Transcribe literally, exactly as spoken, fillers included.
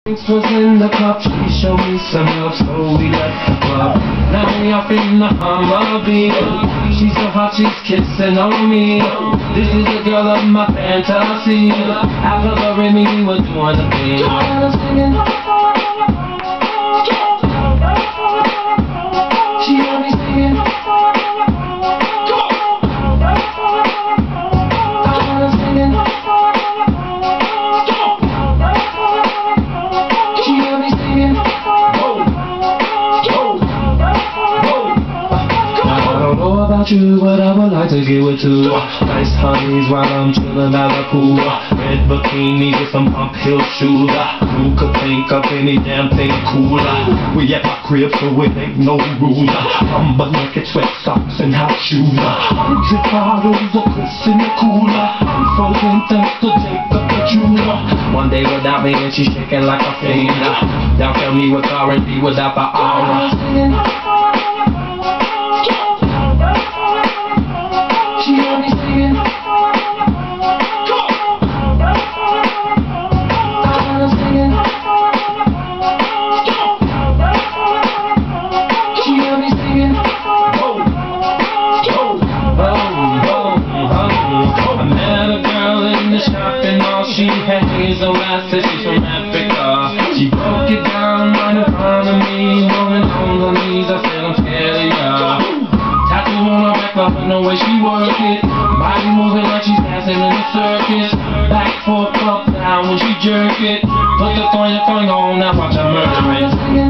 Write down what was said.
Was in the club, she showed me some love, so we left the club. Now we off in the Humvee. She's so hot, she's kissing on me. This is the girl of my fantasy. After the Remy, we were doing the thing. She got me singing. You, but I would like to get with two nice honeys while I'm chillin' at the pool. Red bikini with some pump heel shoes. Who could think of any damn thing cooler? We at my crib, so it ain't no rules. I'm but naked sweat socks and house shoes. Hundred bottles of Chris in the cooler. I'm frozen thanks to Jacob the jeweler. One day without me and she's shaking like a fiend. Now tell me what R and B without the aura. She got me singing. I'm singing. She got me singing. Whoa, whoa, whoa, whoa. I met a girl in the shop and all she had is a laugh. She's from Africa. She broke it down right in front of me, moving on her knees. I said I'm scared of ya. Tattoo on her back, loving the way she work it. Body moving like she's dancing in the circus. Back forth, up, down when she jerk it. Put the thing on, now watch her murder it.